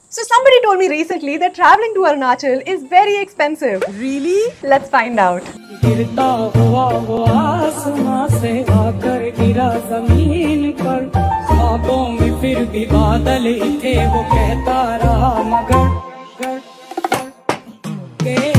So somebody told me recently that traveling to Arunachal is very expensive. Really? Let's find out. गिरता हुआ वो आसमां से आकर गिरा जमीन पर, ख्वाबों में फिर भी बादल ही थे, वो कहता रहा मगर